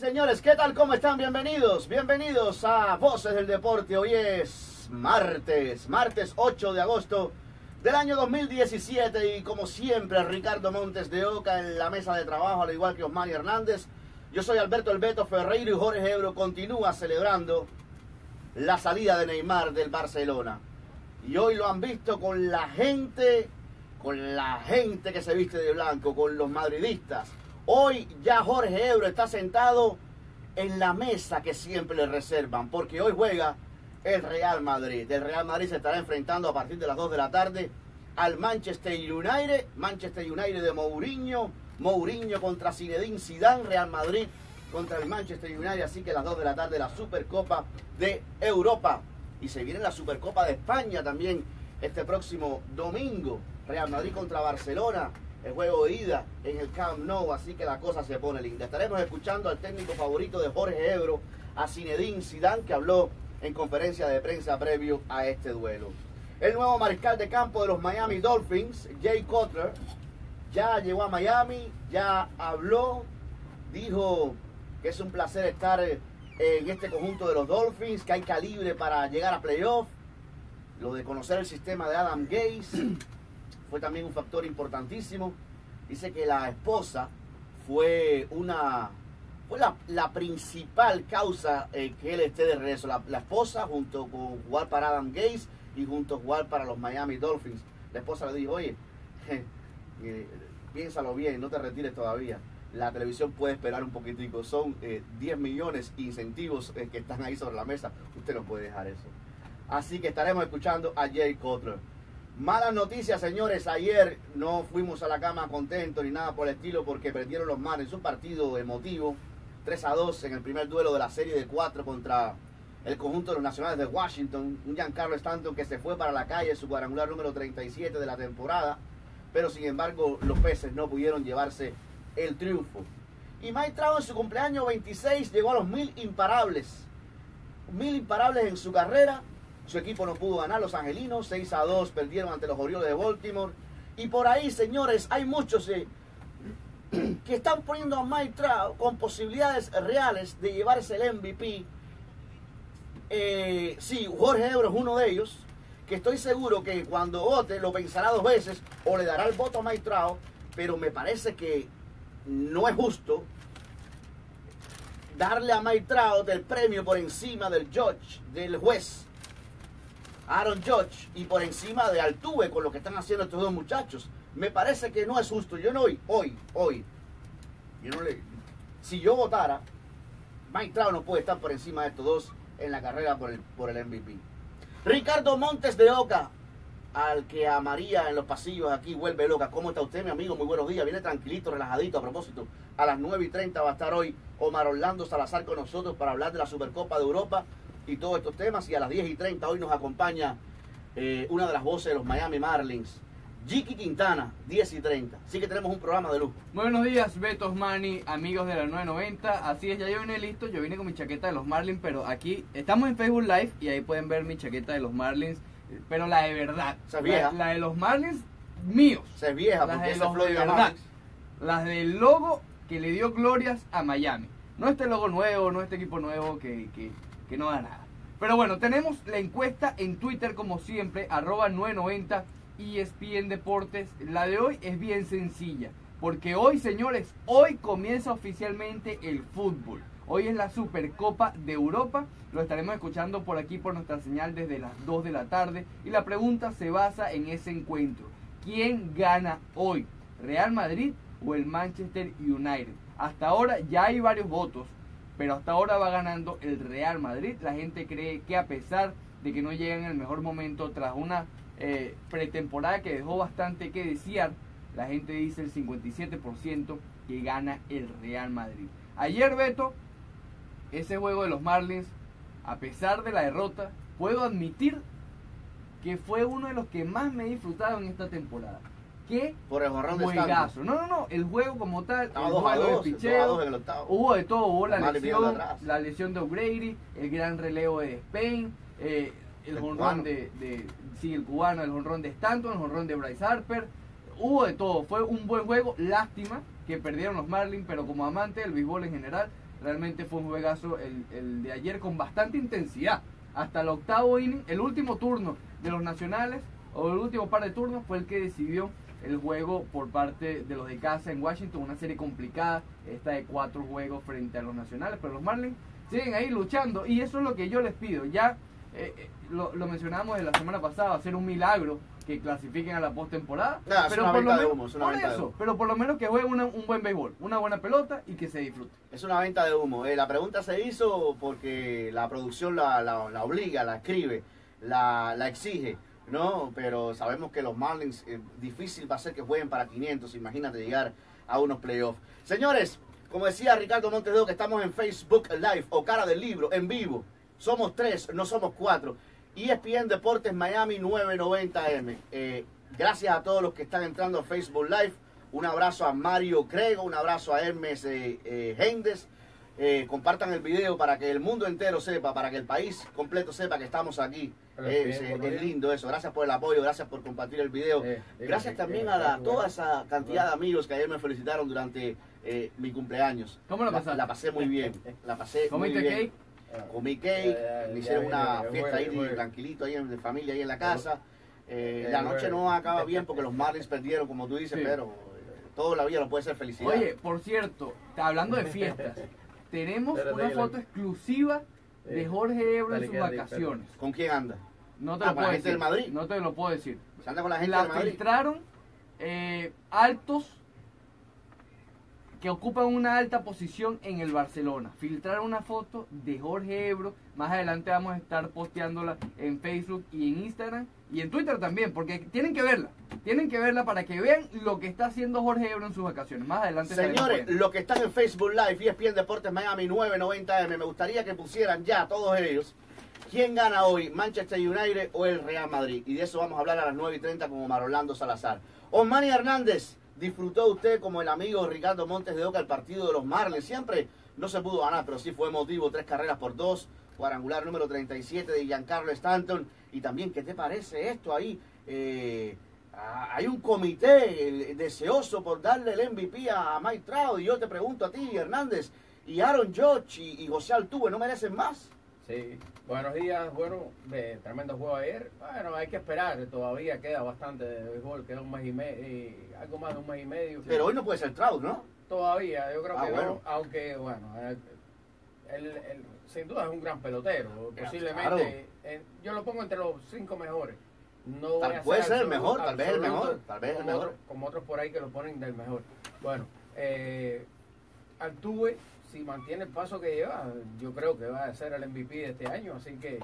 señores, ¿qué tal? ¿Cómo están? Bienvenidos a Voces del Deporte. Hoy es martes 8 de agosto del año 2017 y como siempre Ricardo Montes de Oca en la mesa de trabajo, al igual que Osmani Hernández. Yo soy Alberto El Beto Ferreiro y Jorge Ebro continúa celebrando la salida de Neymar del Barcelona. Y hoy lo han visto con la gente que se viste de blanco, con los madridistas. Hoy ya Jorge Ebro está sentado en la mesa que siempre le reservan, porque hoy juega el Real Madrid. El Real Madrid se estará enfrentando a partir de las 2 de la tarde al Manchester United. Manchester United de Mourinho. Mourinho contra Zinedine Zidane. Real Madrid contra el Manchester United. Así que a las 2 de la tarde la Supercopa de Europa. Y se viene la Supercopa de España también este próximo domingo. Real Madrid contra Barcelona. El juego de ida en el Camp Nou, así que la cosa se pone linda. Estaremos escuchando al técnico favorito de Jorge Ebro, a Zinedine Zidane, que habló en conferencia de prensa previo a este duelo. El nuevo mariscal de campo de los Miami Dolphins, Jay Cutler, ya llegó a Miami, ya habló, dijo que es un placer estar en este conjunto de los Dolphins, que hay calibre para llegar a playoff. Lo de conocer el sistema de Adam Gase fue también un factor importantísimo. Dice que la esposa fue la principal causa que él esté de regreso. La esposa, junto con jugar para Adam Gase y junto a jugar para los Miami Dolphins. La esposa le dijo, oye, piénsalo bien, no te retires todavía. La televisión puede esperar un poquitico. Son 10 millones incentivos que están ahí sobre la mesa. Usted no puede dejar eso. Así que estaremos escuchando a Jay Cutler. Malas noticias, señores. Ayer no fuimos a la cama contentos ni nada por el estilo porque perdieron los Marlins. Un partido emotivo, 3-2 en el primer duelo de la serie de 4 contra el conjunto de los Nacionales de Washington. Un Giancarlo Stanton que se fue para la calle, su cuadrangular número 37 de la temporada. Pero sin embargo, los Peces no pudieron llevarse el triunfo. Y Mike Trout en su cumpleaños 26 llegó a los 1000 imparables. 1000 imparables en su carrera. Su equipo no pudo ganar, los angelinos 6-2 perdieron ante los Orioles de Baltimore. Y por ahí, señores, hay muchos que están poniendo a Mike Trout con posibilidades reales de llevarse el MVP. Sí, Jorge Ebro es uno de ellos, que estoy seguro que cuando vote lo pensará 2 veces o le dará el voto a Mike Trout, pero me parece que no es justo darle a Mike Trout el premio por encima del judge, del juez Aaron Judge, y por encima de Altuve con lo que están haciendo estos dos muchachos. Me parece que no es justo. Yo no hoy, si yo votara, Mike Trout no puede estar por encima de estos dos en la carrera por el MVP. Ricardo Montes de Oca, al que a María en los pasillos aquí vuelve loca. ¿Cómo está usted, mi amigo? Muy buenos días. Viene tranquilito, relajadito. A propósito, a las 9:30 va a estar hoy Omar Orlando Salazar con nosotros para hablar de la Supercopa de Europa y todos estos temas. Y a las 10:30 hoy nos acompaña una de las voces de los Miami Marlins, Jiki Quintana, 10:30. Así que tenemos un programa de lujo. Buenos días, Beto, Osmani, amigos de la 990. Así es, ya yo vine listo. Yo vine con mi chaqueta de los Marlins, pero aquí estamos en Facebook Live y ahí pueden ver mi chaqueta de los Marlins, pero la de verdad. Esa es vieja. La de los Marlins míos. Esa es vieja, las porque de esa los es de verdad. Marlins. Las del logo que le dio glorias a Miami. No este logo nuevo, no este equipo nuevo que no da nada. Pero bueno, tenemos la encuesta en Twitter como siempre, @990 ESPN Deportes. La de hoy es bien sencilla, porque hoy, señores, hoy comienza oficialmente el fútbol. Hoy es la Supercopa de Europa. Lo estaremos escuchando por aquí por nuestra señal desde las 2 de la tarde. Y la pregunta se basa en ese encuentro. ¿Quién gana hoy? ¿Real Madrid o el Manchester United? Hasta ahora ya hay varios votos, pero hasta ahora va ganando el Real Madrid. La gente cree que a pesar de que no llega en el mejor momento tras una pretemporada que dejó bastante que desear, la gente dice el 57% que gana el Real Madrid. Ayer, Beto, ese juego de los Marlins, a pesar de la derrota, puedo admitir que fue uno de los que más me he disfrutado en esta temporada. ¿Qué? Por el jorrón de juegazo. No, el juego como tal, estaba el 2-2, duelo de picheo, en el octavo. hubo de todo, hubo la Mal lesión de O'Grady, el gran relevo de Spain, el jonrón el cubano, el jonrón de Stanton, el jonrón de Bryce Harper, hubo de todo. Fue un buen juego, lástima que perdieron los Marlins, pero como amante del béisbol en general, realmente fue un juegazo el de ayer con bastante intensidad. Hasta el octavo inning, el último turno de los nacionales, o el último par de turnos, fue el que decidió el juego por parte de los de casa en Washington. Una serie complicada, esta de 4 juegos frente a los nacionales, pero los Marlins siguen ahí luchando, y eso es lo que yo les pido. Ya lo mencionamos de la semana pasada, hacer un milagro que clasifiquen a la postemporada, pero por lo menos pero por lo menos que jueguen un buen béisbol, una buena pelota y que se disfrute. Es una venta de humo. La pregunta se hizo porque la producción la obliga, la escribe, la exige, ¿no? Pero sabemos que los Marlins, difícil va a ser que jueguen para 500, imagínate llegar a unos playoffs. Señores, como decía Ricardo Montes de Oca, que estamos en Facebook Live o Cara del Libro, en vivo. Somos 3, no somos 4. ESPN Deportes Miami 990M. Gracias a todos los que están entrando a Facebook Live. Un abrazo a Mario Crego, un abrazo a Hermes Gendes. Compartan el video para que el mundo entero sepa, para que el país completo sepa que estamos aquí. Es lindo eso. Gracias por el apoyo, gracias por compartir el video. Gracias también a toda esa cantidad de amigos que ayer me felicitaron durante mi cumpleaños. ¿Cómo la pasaste? La pasé muy bien. La pasé muy bien. ¿Comiste cake? Comí cake, me hicieron una fiesta ahí tranquilito ahí de familia ahí en la casa. La noche no acaba bien porque los Marlins perdieron, como tú dices, pero toda la vida no puede ser felicidad. Oye, por cierto, hablando de fiestas, tenemos una foto exclusiva de Jorge Ebro en sus vacaciones. ¿Con quién anda? No te lo puedo decir. ¿Del Madrid? No te lo puedo decir. ¿Se anda con la gente La del Madrid? filtraron altos que ocupan una alta posición en el Barcelona. Filtraron una foto de Jorge Ebro. Más adelante vamos a estar posteándola en Facebook y en Instagram y en Twitter también, porque tienen que verla. Tienen que verla para que vean lo que está haciendo Jorge Ebro en sus vacaciones. Más adelante. Señores, los que están en Facebook Live, ESPN Deportes Miami 990M, me gustaría que pusieran ya todos ellos quién gana hoy, Manchester United o el Real Madrid. Y de eso vamos a hablar a las 9:30 con Omar Orlando Salazar. Osmani Hernández, ¿disfrutó usted como el amigo Ricardo Montes de Oca el partido de los Marlins? Siempre no se pudo ganar, pero sí fue emotivo, 3 carreras por 2, cuadrangular número 37 de Giancarlo Stanton. Y también, ¿qué te parece esto ahí? Hay un comité deseoso por darle el MVP a Mike Trout, y yo te pregunto a ti, Hernández, y Aaron Judge y José Altuve, ¿no merecen más? Sí, buenos días, bueno, de tremendo juego ayer. Bueno, hay que esperar, todavía queda bastante de béisbol, queda un mes y medio, algo más de un mes y medio. Pero hoy no puede ser Trout, ¿no? Todavía, yo creo que bueno. no, aunque bueno, él sin duda es un gran pelotero, posiblemente, claro. Yo lo pongo entre los 5 mejores. No puede ser el mejor, tal vez el mejor, tal vez el mejor. Como otros por ahí que lo ponen del mejor. Bueno, Altuve, si mantiene el paso que lleva, yo creo que va a ser el MVP de este año, así que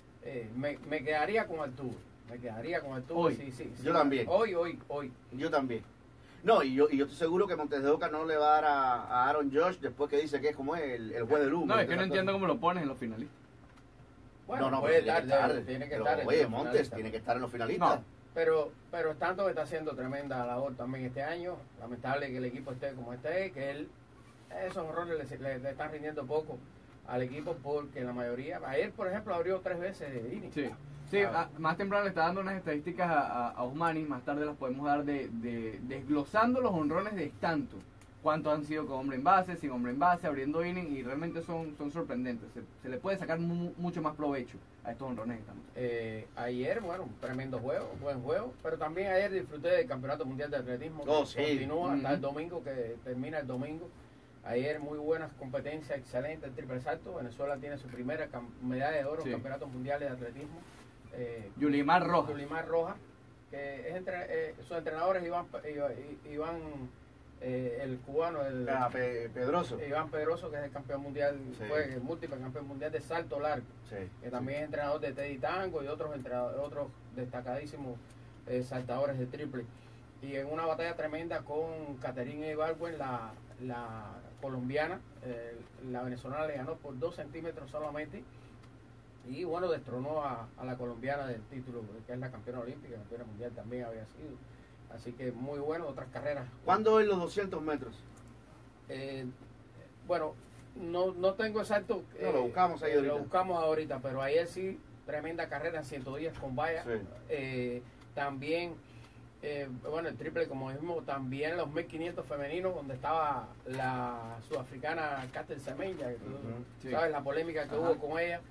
me quedaría con Altuve. Me quedaría con Altuve. Hoy, sí, yo también. Hoy. Yo también. No, y yo estoy seguro que Montes de Oca no le va a dar a Aaron Judge después que dice que es como el juez del humo. No, es que no entiendo cómo lo pones en los finalistas. Bueno, no, puede tiene que estar. Oye, Montes tiene que estar en los finalistas. No, pero Stanton está haciendo tremenda labor también este año. Lamentable que el equipo esté como esté, que él esos errores le están rindiendo poco al equipo, porque la mayoría, ayer por ejemplo abrió 3 veces de inning. Sí, más temprano le está dando unas estadísticas a Osmani, más tarde las podemos dar desglosando los honrones de Stanton. Cuántos han sido con hombre en base, sin hombre en base, abriendo inning, y realmente son sorprendentes. Se le puede sacar mucho más provecho a estos honrones de Stanton. Ayer, bueno, un tremendo juego, buen juego, pero también ayer disfruté del Campeonato Mundial de Atletismo, que continúa hasta el domingo, que termina el domingo. Ayer muy buenas competencias, excelente el triple salto. Venezuela tiene su primera medalla de oro en Campeonatos Mundiales de Atletismo. Yulimar Rojas, que es sus entrenadores Iván el cubano, Pedroso. Iván Pedroso, que es el campeón mundial, fue el múltiple campeón mundial de salto largo, que también es entrenador de Teddy Tango y otros destacadísimos saltadores de triple. Y en una batalla tremenda con Caterine Ibargüen, la colombiana, la venezolana le ganó por 2 centímetros solamente, y bueno, destronó a la colombiana del título, que es la campeona olímpica, campeona mundial también había sido. Así que muy bueno, otras carreras. ¿Cuándo es los 200 metros? Bueno, no tengo exacto. Lo buscamos ahí ahorita. Lo buscamos ahorita, pero ayer sí, tremenda carrera en 110 con valla. También Bueno, el triple, como dijimos, también los 1500 femeninos, donde estaba la sudafricana Caster Semenya, Sí. ¿sabes? La polémica que hubo con ella,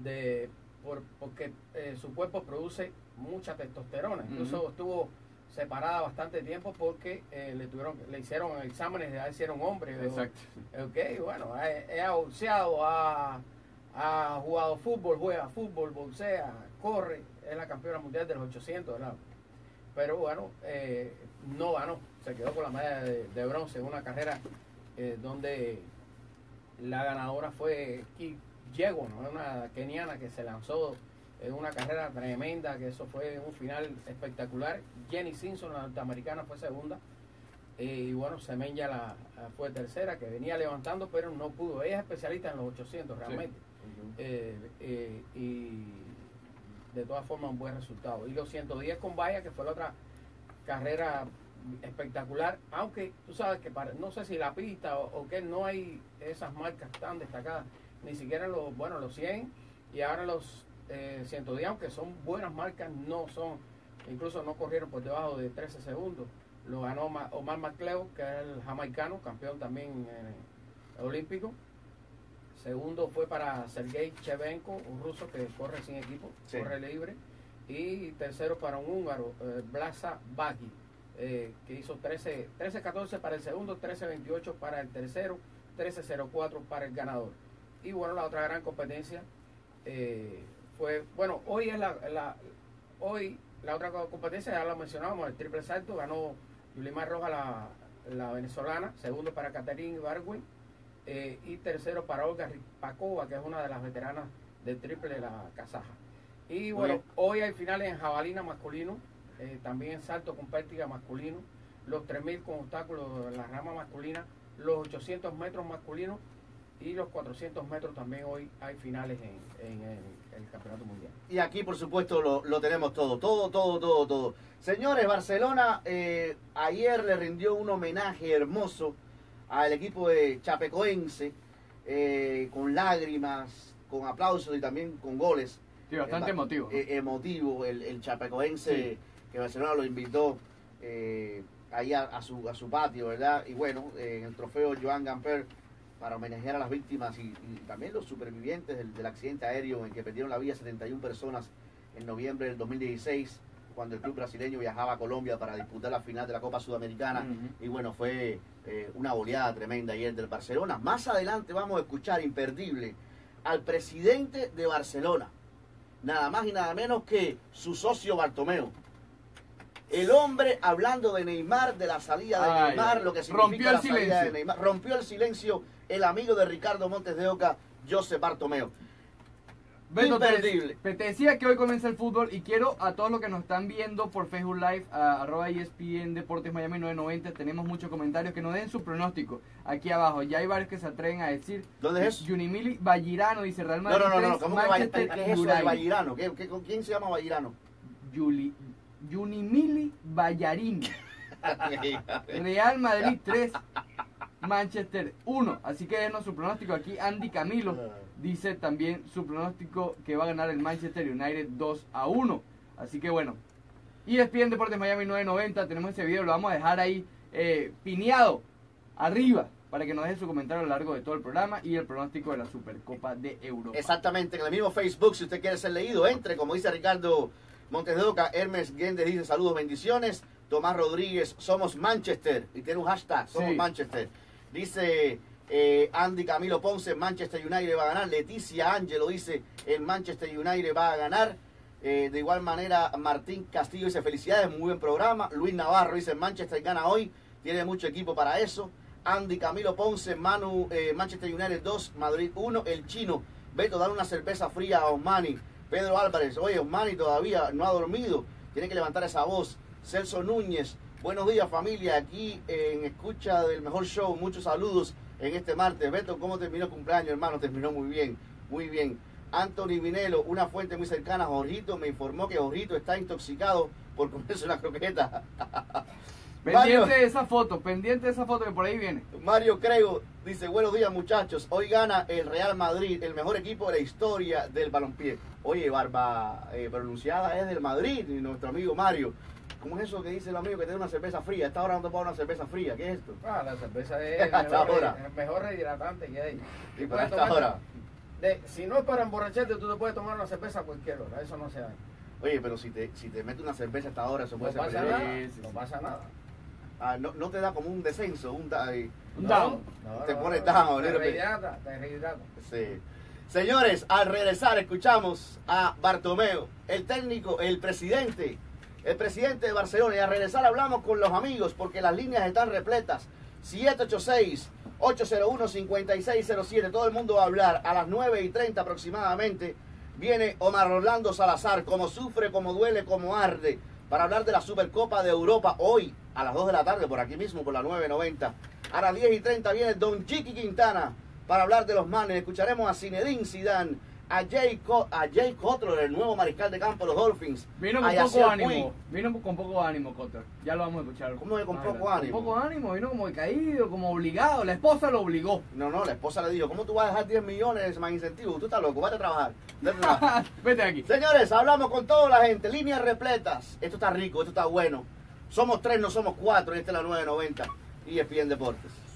porque su cuerpo produce mucha testosterona. Incluso estuvo separada bastante tiempo porque le hicieron exámenes de ver si era un hombre. Exacto. Ok, bueno, ella ha boxeado, ha jugado fútbol, juega fútbol, boxea, corre, es la campeona mundial de los 800, ¿verdad? Pero bueno, no ganó, se quedó con la medalla de bronce en una carrera donde la ganadora fue Kijegon, ¿no? Una keniana que se lanzó en una carrera tremenda, que eso fue un final espectacular. Jenny Simpson, la norteamericana, fue segunda. Y bueno, Semenya fue tercera, que venía levantando, pero no pudo. Ella es especialista en los 800 realmente. Sí. Y de todas formas un buen resultado. Y los 110 con valla, que fue la otra carrera espectacular, aunque tú sabes que no sé si la pista o que no hay esas marcas tan destacadas, ni siquiera los 100 y ahora los 110, aunque son buenas marcas, no son, incluso no corrieron por debajo de 13 segundos. Lo ganó Omar McLeod, que es el jamaicano, campeón también olímpico. Segundo fue para Sergei Chevenko, un ruso que corre sin equipo, sí, corre libre. Y tercero para un húngaro, Blasa Baki, que hizo 13-14 para el segundo, 13-28 para el tercero, 13-04 para el ganador. Y bueno, la otra gran competencia fue, bueno, hoy es hoy la otra competencia, ya lo mencionábamos, el triple salto, ganó Yulimar Rojas, la venezolana, segundo para Catherine Barwin, y tercero para Olga Ripakova, que es una de las veteranas del triple, la kazaja. Y bueno, hoy hay finales en jabalina masculino, también en salto con pértiga masculino, los 3000 con obstáculos en la rama masculina, los 800 metros masculinos y los 400 metros también hoy hay finales en el campeonato mundial. Y aquí por supuesto lo tenemos todo. Señores, Barcelona ayer le rindió un homenaje hermoso al equipo de Chapecoense, con lágrimas, con aplausos y también con goles. Sí, bastante emotivo. Emotivo el Chapecoense, sí, que Barcelona lo invitó ahí a su patio, ¿verdad? Y bueno, en el trofeo Joan Gamper, para homenajear a las víctimas y también los supervivientes del accidente aéreo en que perdieron la vida 71 personas en noviembre del 2016, cuando el club brasileño viajaba a Colombia para disputar la final de la Copa Sudamericana. Y bueno, fue una goleada tremenda ayer del Barcelona. Más adelante vamos a escuchar, imperdible, al presidente de Barcelona, nada más y nada menos que su socio Bartomeu. El hombre hablando de Neymar, de la salida de Neymar, lo que significa la salida de Neymar. Rompió el silencio el amigo de Ricardo Montes de Oca, Josep Bartomeu. Beto, imperdible. Te decía que hoy comienza el fútbol y quiero a todos los que nos están viendo por Facebook Live, @ ESPN Deportes Miami 990, tenemos muchos comentarios, que nos den su pronóstico aquí abajo. Ya hay varios que se atreven a decir. ¿Dónde es? Junimili Vallirano dice Real Madrid. No, ¿cómo Manchester, ¿qué es eso de Vallirano? ¿Quién se llama Vallirano? Junimili Vallarini. Real Madrid 3, Manchester 1. Así que denos su pronóstico aquí. Andy Camilo dice también su pronóstico que va a ganar el Manchester United 2-1. Así que bueno. Y ESPN Deportes Miami 990. Tenemos ese video, lo vamos a dejar ahí pineado arriba para que nos deje su comentario a lo largo de todo el programa y el pronóstico de la Supercopa de Europa. Exactamente, en el mismo Facebook, si usted quiere ser leído, entre, como dice Ricardo Montes de Oca. Hermes Guéndez dice saludos, bendiciones. Tomás Rodríguez, somos Manchester, y tiene un hashtag, somos sí, Manchester. Dice Andy Camilo Ponce, Manchester United va a ganar. Leticia Ángelo dice, el Manchester United va a ganar. De igual manera, Martín Castillo dice, felicidades, muy buen programa. Luis Navarro dice, Manchester gana hoy, tiene mucho equipo para eso. Andy Camilo Ponce, Manchester United 2, Madrid 1. El chino, Beto, dar una cerveza fría a Osmani. Pedro Álvarez, oye, Osmani todavía no ha dormido, tiene que levantar esa voz. Celso Núñez, buenos días familia, aquí en escucha del mejor show, muchos saludos en este martes. Beto, ¿cómo terminó el cumpleaños, hermano? Terminó muy bien, muy bien. Anthony Vinelo, una fuente muy cercana a Jorgito, me informó que Jorgito está intoxicado por comerse una croqueta. Pendiente de esa foto que por ahí viene. Mario Crego dice, buenos días muchachos, hoy gana el Real Madrid, el mejor equipo de la historia del balompié. Oye, barba pronunciada es del Madrid, y nuestro amigo Mario. ¿Cómo es eso que dice el amigo que tiene una cerveza fría? A esta hora no te puedo dar una cerveza fría. ¿Qué es esto? La cerveza es el mejor rehidratante que hay. Y para esta hora. Si no es para emborracharte, tú te puedes tomar una cerveza a cualquier hora. Eso no se hace. Oye, pero si te metes una cerveza a esta hora, eso puede ser peligroso. No pasa nada. No te da como un descenso, un down. Te pone down. Te rehidrata. Sí. Señores, al regresar escuchamos a Bartomeu, el técnico, el presidente de Barcelona. Y al regresar hablamos con los amigos porque las líneas están repletas. 786-801-5607. Todo el mundo va a hablar a las 9:30 aproximadamente. Viene Omar Orlando Salazar, como sufre, como duele, como arde, para hablar de la Supercopa de Europa hoy a las 2 de la tarde, por aquí mismo, por la 9:90. A las 10:30 viene Don Chiqui Quintana para hablar de los manes. Escucharemos a Zinedine Zidane, a Jay Cutler, el nuevo mariscal de campo de los Dolphins. Vino con poco ánimo. Vino con poco ánimo, Cutler. Ya lo vamos a escuchar. ¿Cómo que con poco ánimo? Con poco ánimo, vino como caído, como obligado. La esposa lo obligó. No, la esposa le dijo, ¿cómo tú vas a dejar 10 millones más incentivos? Tú estás loco, vete a trabajar. Vete aquí. Señores, hablamos con toda la gente, líneas repletas. Esto está rico, esto está bueno. Somos 3, no somos 4, y esta es la 9:90. ESPN Deportes.